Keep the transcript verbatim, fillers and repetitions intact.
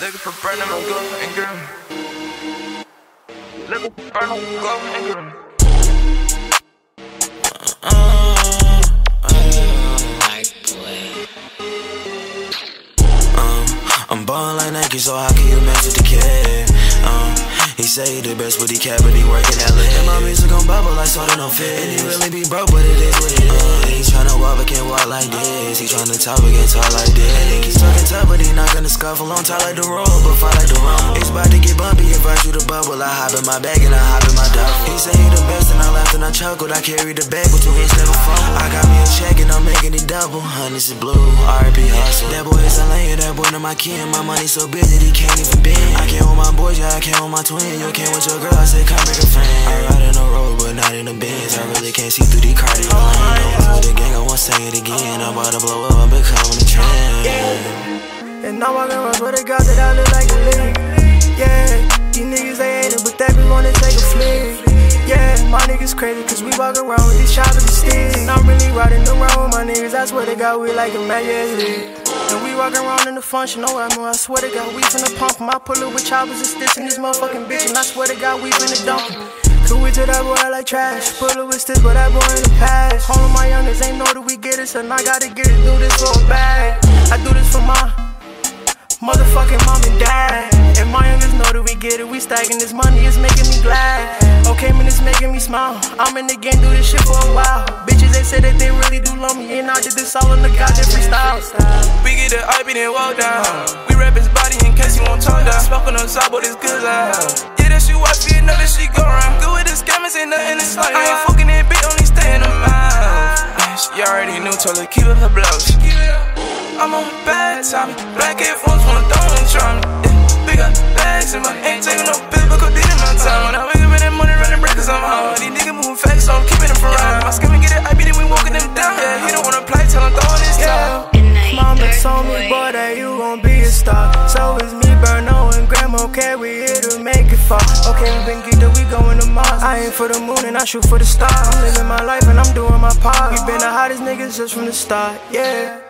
Looking for bernobolted. Looking for bernobolted. I'm ballin' like Nike, so how can you mess with the kid? Um, he say he the best, but he can't, but he working that lit. And my music gon' bubble like soda, no fit. And he really be broke, but it is what it is. Uh, he tryna walk, but can't walk like this. He tryna talk, but can't talk like this. And he keep talking tough, but he not gonna scuffle. On top like the road, but fall like the wrong. It's about to get bumpy, invite you to bubble. I hop in my bag and I hop in my duffel. He say he the best, and I laughed and I chuckled. I carry the bag with two inch never fumble. I got me a check and I'm making it double. Honey, is blue, R I P hustle. That boy is a lane, that boy to my kin. My money so big that he can't even bend. I came with my boys, yeah, I came with my twin. You came with your girl, I said come make a friend. I ride in the road, but not in the Benz. I really can't see through these cardio lanes. No, with the gang, I won't say it again. I'm about to blow up, I'm becoming a trend. And now I can run with a God that I look like a lick. Yeah, these niggas they hate it, but they be wanna take a flick. Yeah, my niggas crazy, cause we walk around with these choppers and sticks. And I'm really riding around with my niggas, I swear to God, we like a magic. And we walking around in the function, no ammo, I swear to God, we finna pump him. I pull up with choppers and sticks in this motherfucking bitch, and I swear to God, we finna dump him. Could we to that boy like trash, pull up with sticks, but that boy in the past. All of my youngers ain't know that we get it, and I gotta get it, do this for a bag. I do this for my motherfucking mom and dad. And my youngers know that we get it, we stacking this money, it's making me glad. Okay, man, it's making me smile. I'm in the game, do this shit for a while. Bitches, they say that they really do love me, and I did this all in the goddamn freestyle. We get the I P, then walk down. We rap his body in case you won't talk down. Smoking on top, but it's good loud. Yeah, that she watch me, know that she go around. Good with the scammers, ain't nothing to slide. I ain't fucking that bitch, only stay in the mouth. She already knew, told her keep up her blouse. I'm on bad time, black headphones wanna throw and try me. Yeah, big up bags in my ain't taking no pill, but codeine in my time. When I wake up in that money, running breakers, I'm hard. These niggas moving fast, so I'm keeping them for round. My skin get it, I beat it, we walking them down. Yeah, he don't wanna play, tell him throwing his time. Mama told me, boy, that you gon' be a star. So it's me, Berno, and Grandma, okay, we here to make it far. Okay, we been geeked up, we going to Mars. I aim for the moon and I shoot for the stars. I'm living my life and I'm doing my part. We been the hottest niggas just from the start, yeah.